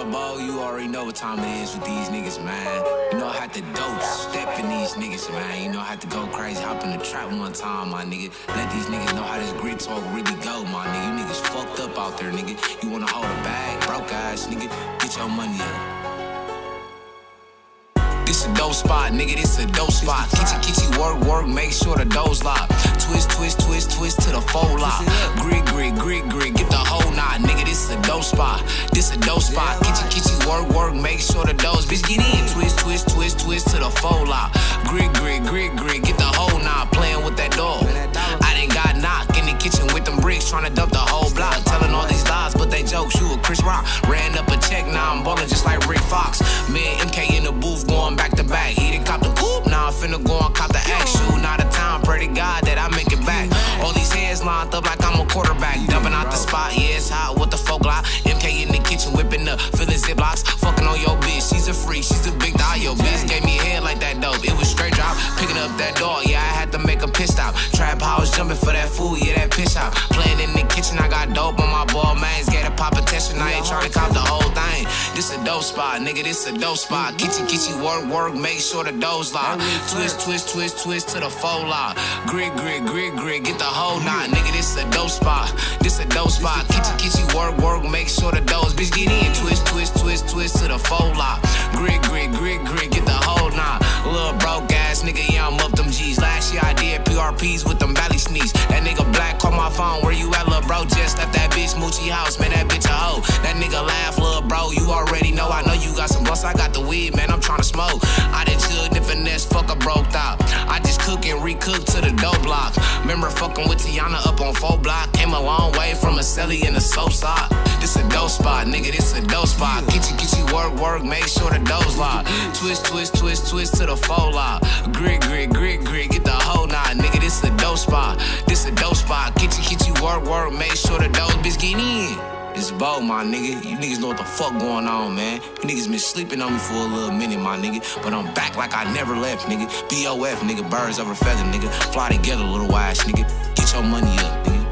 Lil Bo, you already know what time it is with these niggas, man. You know I had to dope step in these niggas, man. You know I had to go crazy, hop in the trap one time, my nigga. Let these niggas know how this grit talk really go, my nigga. You niggas fucked up out there, nigga. You wanna hold a bag, broke ass, nigga. Get your money up. This a dope spot, nigga, this a dope spot. Kitchy, work, make sure the doors lock. Twist to the fold lock. Grit, get the whole knot. Nigga, this a dope spot. This a dope spot. Kitchy, work, make sure the doors. Bitch, get in. Twist to the fold lock. Grit, get the whole knot. Playing with that door. I done got knocked in the kitchen with them bricks, trying to dump the whole block. Telling all these lies, but they jokes. You a Chris Rock. Ran up a check, now I'm ballin' just like Rick Fox. Me and MK in the booth going back to back. He done cop the coupe, now I'm finna go and cop the axe. Shootin' out of town, pray to God that I make it back. All these hands lined up like I'm a quarterback. Dumping out the spot, yeah, it's hot with the folk lot. MK in the kitchen whipping up, filling ziplocs. Fucking on your bitch, she's a freak, she's a big dog. Your bitch gave me a head like that dope. It was straight drop, picking up that dog, yeah, I had to make a piss stop. Trap house jumping for that food, yeah, that piss out. Playing in the kitchen, I got dope on my ball, man. Get a pop attention, I ain't trying to cop the whole thing. This a dope spot, nigga, this a dope spot. Kitchy, work, make sure the doors lock. Twist to the fold lock. Grit, get the whole knot. Nigga, this a dope spot. This a dope spot. Kitchy, work, make sure the doors. Bitch, get in. Twist to the fold lock. Grit, get the whole knot. Little broke ass nigga, yeah, I'm up them G's. Last year I did PRPs with them belly sneaks. That nigga black called my phone, where you at, little bro? Just left that bitch Moochie house, man, that bitch a hoe. That nigga laugh, little bro, you already know. I know you got some blunts, I got the weed, man, I'm tryna smoke. I done chilled and finesse, fuck a broke out. I just cook and recook to the dope block. Remember fucking with Tiana up on 4 block. Came a long way from a celly in a soap sock. This a dope spot, nigga, this a dope spot. Kitchy, work, make sure the doors lock. Twist to the fold lock. Grit, get the whole knot. Nigga, this a dope spot. This a dope spot. Kitchy, work, make sure the doors, bitch, get in. It's Bo, my nigga. You niggas know what the fuck going on, man. You niggas been sleeping on me for a little minute, my nigga. But I'm back like I never left, nigga. BOF, nigga. Birds of a feather, nigga. Fly together, little ass, nigga. Get your money up, nigga.